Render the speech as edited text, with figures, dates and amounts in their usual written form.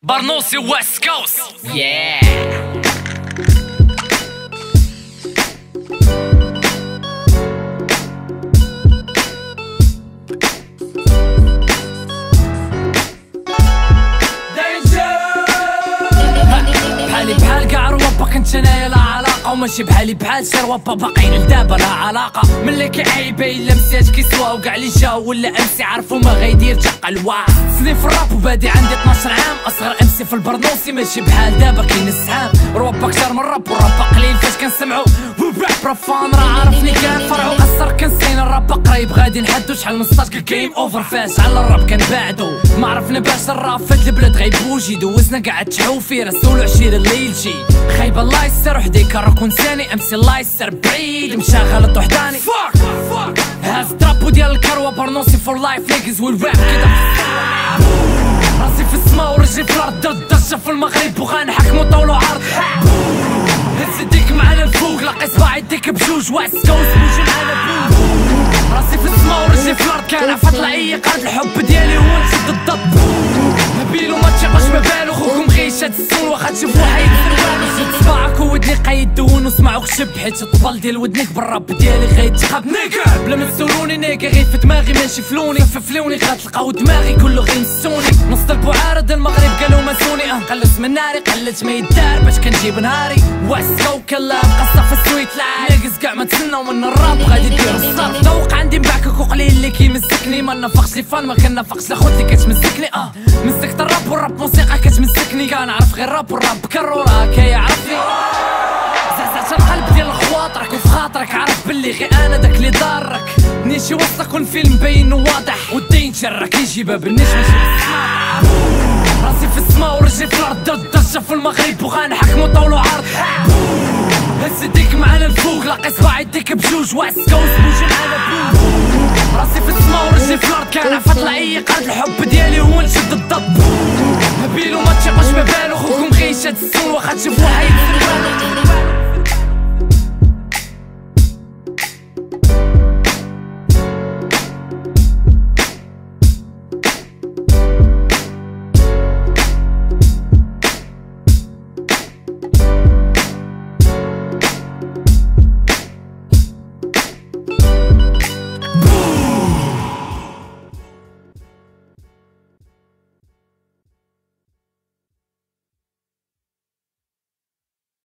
برنوسي ويست كوست بحالي بحال كاع روابا كنت انايا لا علاقة، وماشي بحالي بحال شي روابا باقيين لدابا لا علاقة. ملي كيعيب الا مسات كيسوا وكاع لي جاو ولا امسي عرفو ما غيدير تقى الواع. سنين في الراب وبادي عندي 12 عام، اصغر امسي في البرنوسي ماشي بحال دابا كاين السحام. روابا كتر من الراب والراب قليل فاش كنسمعو راب فان راه عارفني كان فرعو قصر كنسين الراب قريب غادي نحدو شحال من ستاج كيم اوفر فاش على الراب كنبعدو. ما عرفنا باش الراب فهاد البلاد غيبوجي دوزنا كاع التحوفي رسولو 20 الليل شي خايبه الله يسر وحدي كركون ثاني امسي الله يسر بعيد مشى غلط وحداني هاز ترابو ديال الكروه برنوسي فور لايف نيجز والراب كدا راسي في السما ورجلي في الارض ضد في المغرب وغنحكمو طول وعرض. هز يديك معانا الفوق لاقي صباعي يديك بجوج ويست كوست بوجي معانا بوج. راسي في السما ورجلي في الارض كنعرف اطلع اي قرد الحب ديالي هو نشد الضد. نبيلو ما تشغلش ما بالو خوكم غيش هاد السون واخا تشوفو حيد شد صباعك وودني قيد دون وسمعو خشب حيت الطبل ديال ودنك بالراب ديالي غيتقاب نيكا بلا ما تسولوني نيكا غير في دماغي ماشي فلوني ففلوني غتلقاو دماغي كله غير مسوني. نص المعارض المغرب قالو ماسوني قلت من ناري قلت ما يدار باش كنجيب نهاري ويست كو كلام قصه في السويت لاعب ناقص كاع ما تسناو من الراب غادي ديرو الصرف. ذوق عندي مبعكك وقليل اللي كيمسكني ما نفخش لي فان ما كنفخش لاخوت اللي كتمسكني مسكت الراب والراب موسيقى كتمسكني كنعرف غير الراب والراب كرورا كيعرفني زعزعت القلب ديال خواطرك وفي خاطرك عارف باللي غير انا داك اللي ضارك. نيشي وسطك والفيلم باين وواضح والدين شرك يجيبها بالنجم راسي في السما ورجلي في الارض ضد في المغرب وغنحكمو طول وعرض. هز يديك معانا الفوق لاقي صباعي يديك بجوج ويست كوست بوجي معانا بوج. راسي في السما ورجلي في الارض كنعرف اطلع اي قرد الحب ديالي هو نشد الضد. نبيلو ما تشغلش ما بالو خوكم غيش هاد السون واخا تشوفو حيد